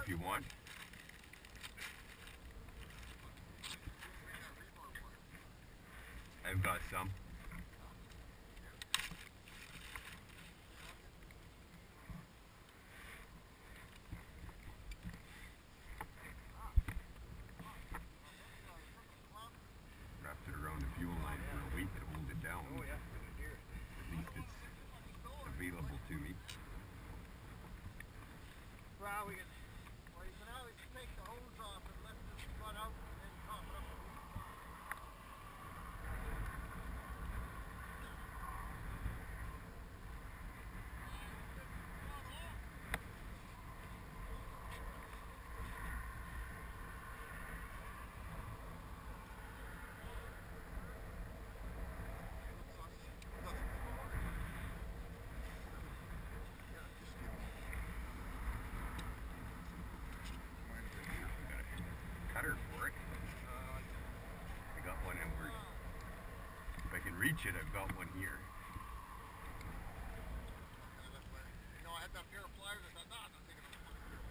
if you want. I've got some. Wrapped it around the fuel line for a weight to hold it down. At least it's available to me. Well, you can always take the hose off and let this run out and then top it up. For it. I got one inward. If I can reach it, I've got one here. No, I had that pair of pliers. I thought, I'm thinking of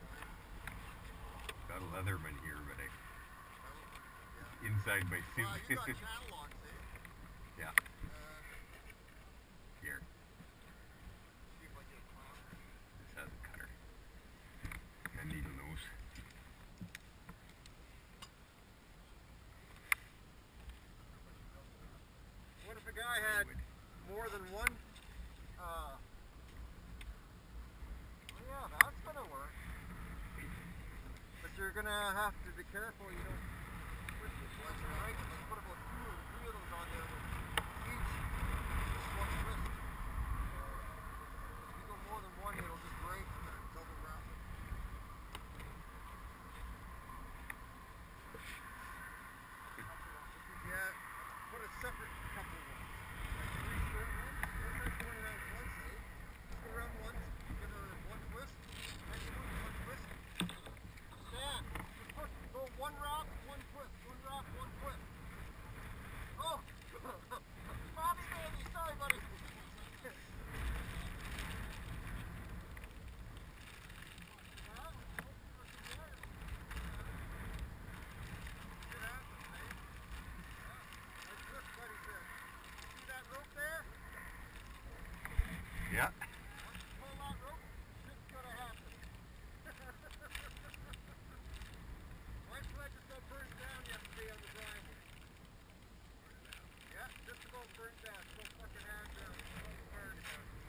Got a Leatherman here, but inside my suit. Well, you got channel locks, eh? Yeah. Here. See if I get a clown. This has a cutter. And needle nose. What if a guy had more than one? Yeah, that's gonna work. But you're gonna have to be careful you don't twist it left or right. Let's put about two or three of those on there with each just one twist. If you go more than one, it'll just break and then double wrap it. Yeah, put a separate couple ones. Like three short ones. Let's say going around once, eh? Just go around once, give her one twist. Next one twist. Stand. Just go one wrap, one twist. One wrap, one twist. Oh! Bobby baby, sorry buddy. Yeah. Pull that rope, shit's gonna happen. My sled just got burned down yesterday on the driveway. Yeah, just about burned down. It's about fucking half down. It's so hard about it.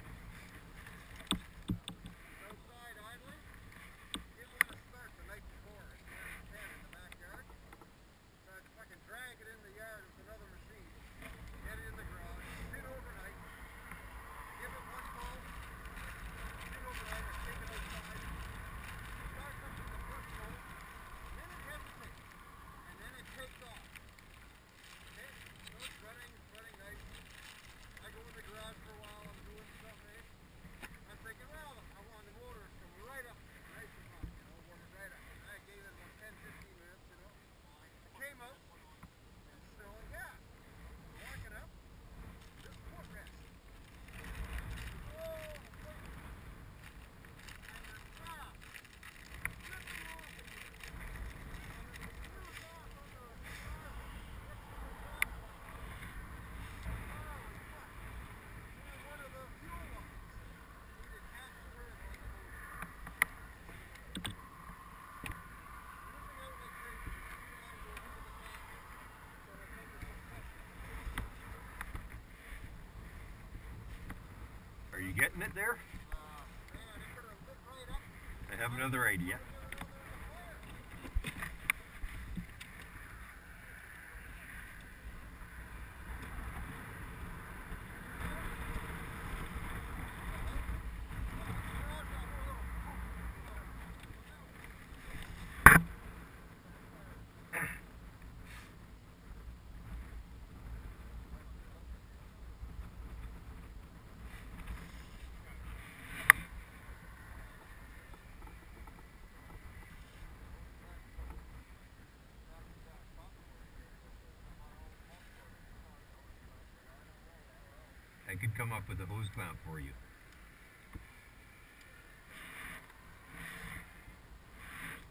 Outside idling. Didn't want to start the night before. It's 9 to 10 in the backyard. So I'd fucking drag it in the yard with another machine. Get it in the garage. Sit overnight. Give it one go, sit overnight, or take it outside, start up with the first go, then it hesitates, and then it takes off. Okay? So it's running nice. I go in the garage for a while, I'm doing something, I'm thinking, well, I want the motor to come right up, nice and hot, warm it right up. And I gave it about 10-15 minutes, I came out, and still on gas. Walking up, just foot rest. Are you getting it there? I have another idea. I could come up with a hose clamp for you.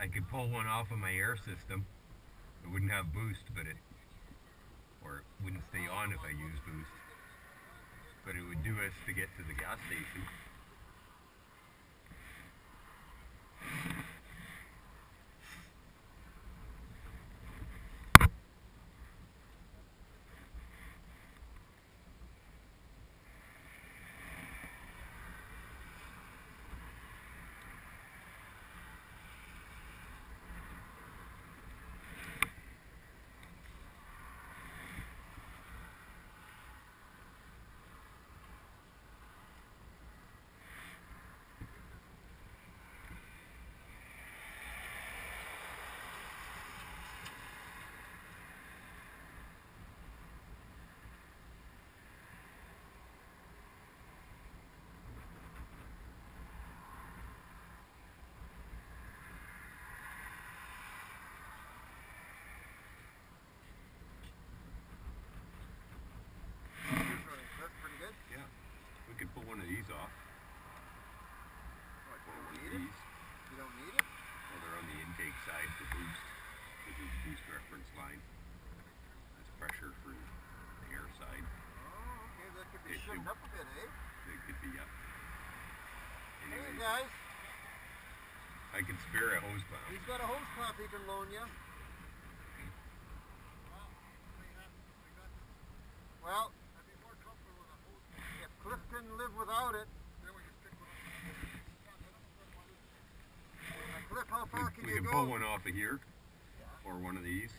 I could pull one off of my air system. It wouldn't have boost, but it wouldn't stay on if I used boost. But it would do us to get to the gas station. Could pull one of these off. What, Or one of you these. You don't need it? Well, they're on the intake side for boost. This is the boost reference line. That's pressure for the air side. Oh, okay. That could be shimmed up a bit, eh? It could be, yeah. Hey Anyways, guys, I can spare a hose pump. he's got a hose clamp he can loan you. Well, I'd be more comfortable with a hose clamp. If Cliff can live without it, then we can stick with it. Cliff, how far can We you can go? pull one off of here, or one of these.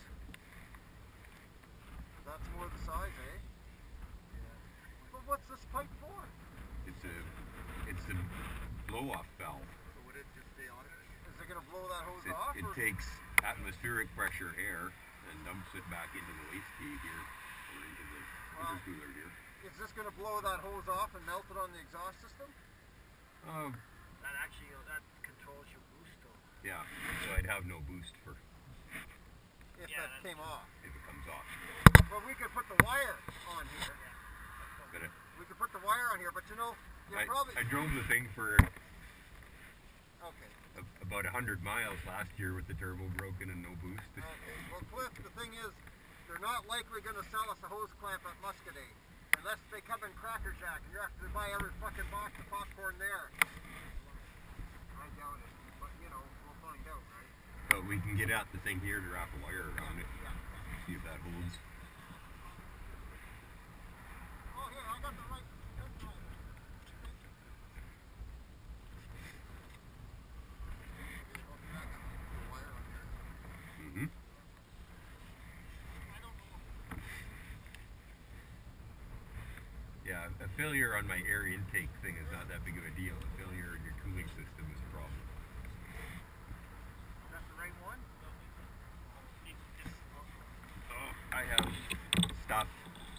That's more the size, eh? Yeah. But what's this pipe for? It's a blow-off valve. So would it just stay on it? Is it going to blow that hose off? It takes atmospheric pressure air and dumps it back into the waste heat here, or into the intercooler here. Is this going to blow that hose off and melt it on the exhaust system? That actually, that controls your boost though. Yeah, so I'd have no boost for If that came off. if it comes off. Well, we could put the wire on here. But We could put the wire on here, but you know, you're probably... I drove the thing for Okay. about 100 miles last year with the turbo broken and no boost. Okay. Well, Cliff, the thing is, they're not likely going to sell us a hose clamp at Muscadine. Unless they come in Cracker Jack and you have to buy every fucking box of popcorn there. I doubt it. But, you know, we'll find out, right? But we can get out the thing here to wrap a wire around it. See if that holds. Oh, here, I got the right... Mm-hmm. Yeah, a failure on my air intake thing is not that big of a deal. A failure in your cooling system is a problem. That's the right one? Oh, I have stopped.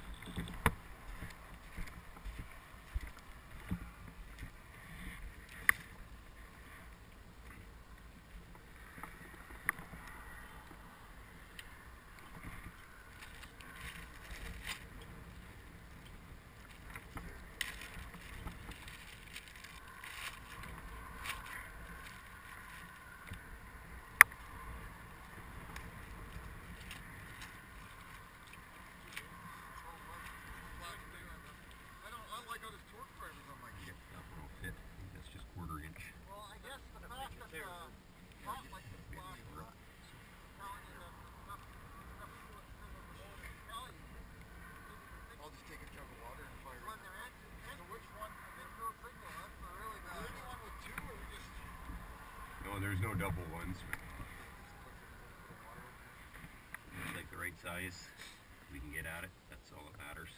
There's no double ones. It's like the right size. We can get at it. That's all that matters.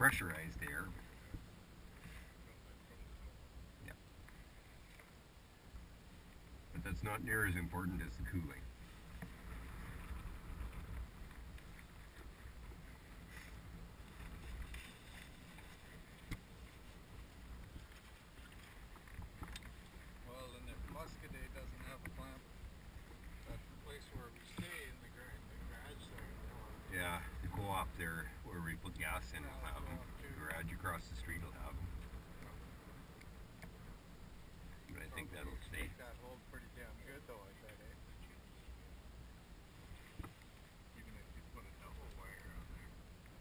pressurized air. Yeah. But that's not near as important as the cooling. Well, and if Muscadet doesn't have a clamp, that place where we stay in the garage there. Yeah, the co-op there where we put gas in will have them. The garage across the street will have them. But I think that'll stay. That hold pretty damn good though, I bet, eh? Even if you put a double wire on there.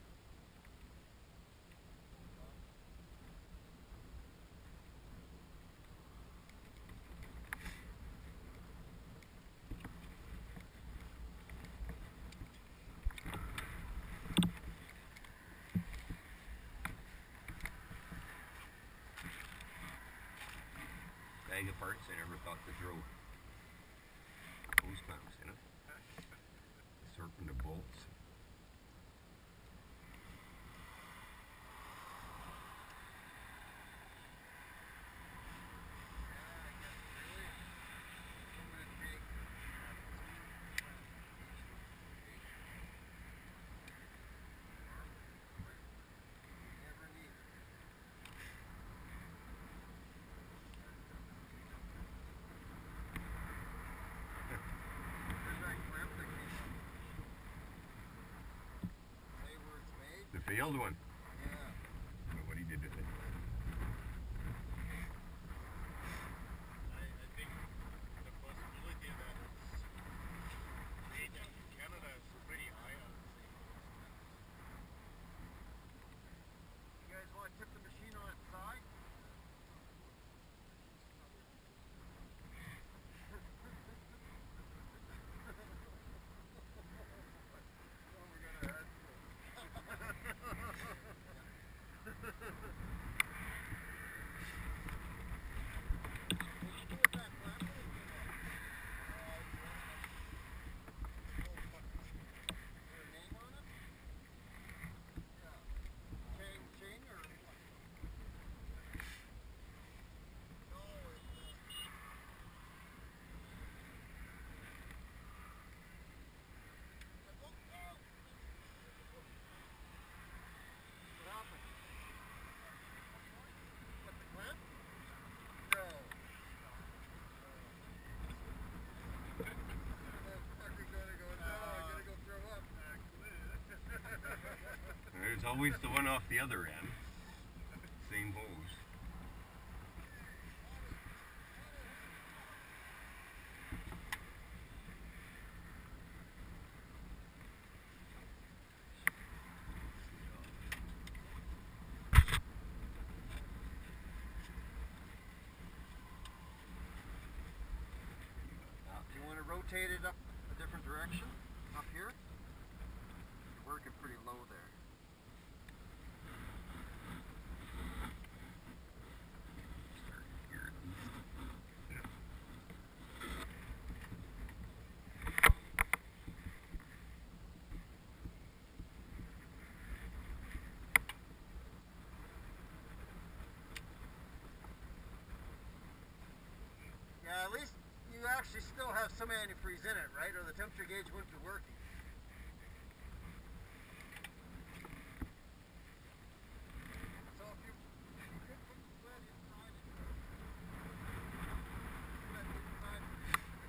Bag of parts I never thought to throw hose clamps in it. Assortment of bolts. The failed one. Yeah. I don't know what he did with it. I think the possibility that it's made in Canada is pretty high, I would say. You guys want to tip the machine on its side? There's always the one off the other end. Same hose. Do you want to rotate it up a different direction? Up here? You're working pretty low there. Start here at least. Yeah, at least you actually still have some antifreeze in it, right? Or the temperature gauge wouldn't be working. So if you could put the sled inside it, sled inside it.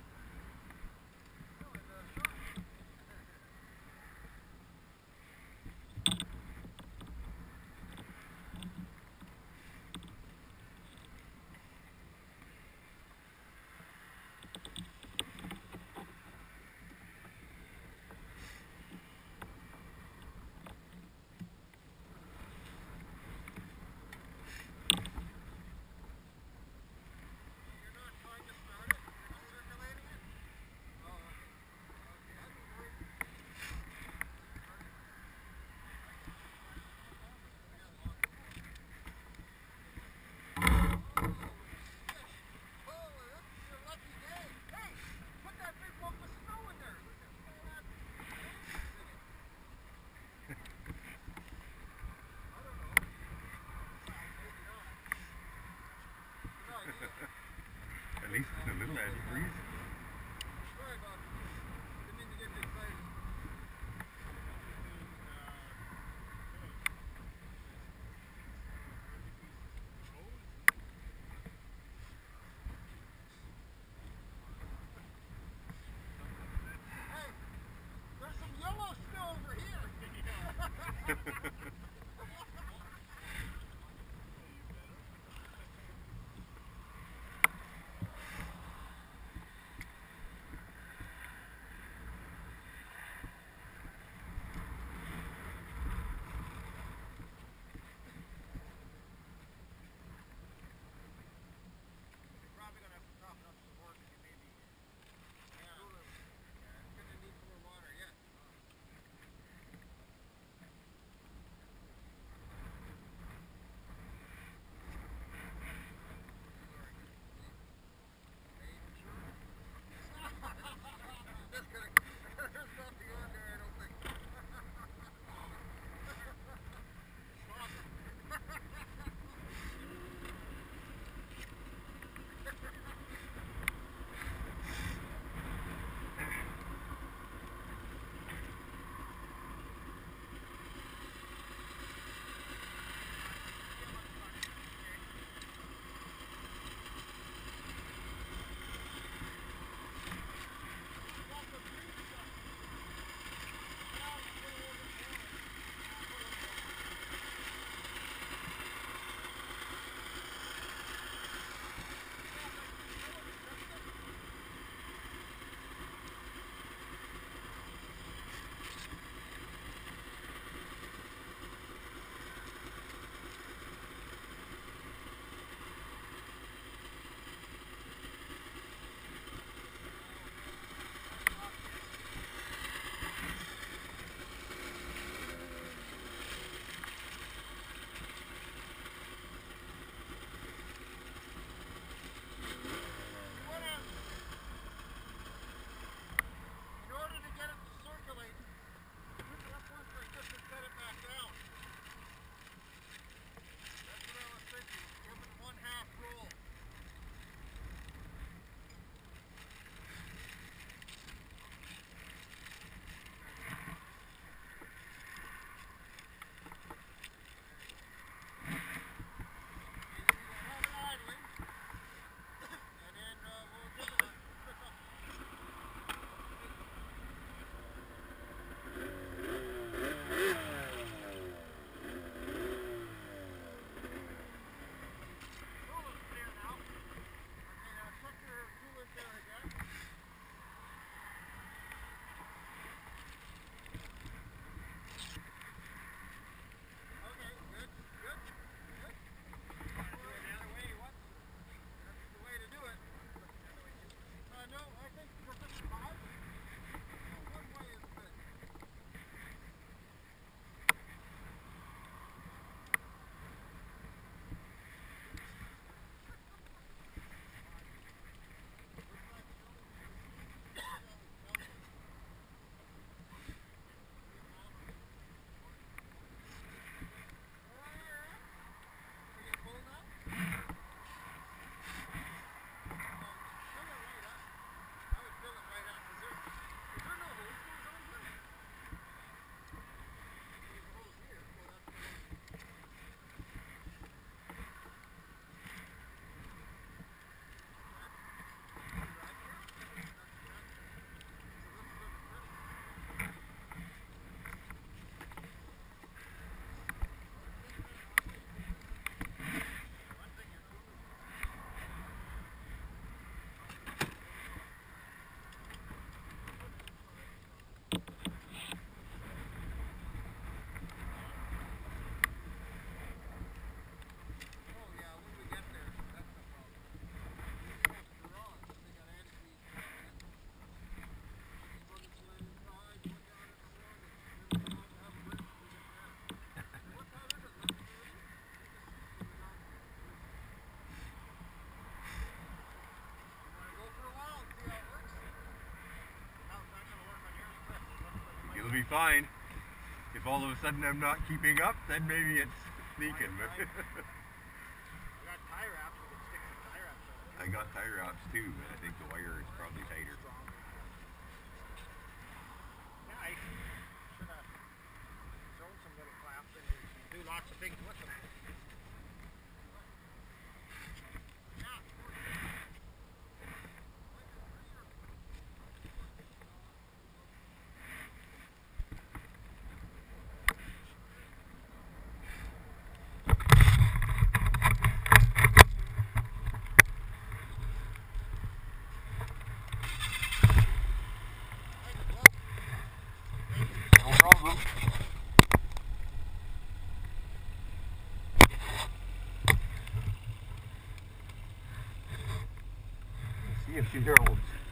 No, it does not. be fine. If all of a sudden I'm not keeping up, then maybe it's sneaking. I got tie wraps. We can stick some tie wraps on it. I got tie wraps too, but I think the wire is probably tighter. Yeah, I should have thrown some little clamps in here. You can do lots of things with them. See if she goes.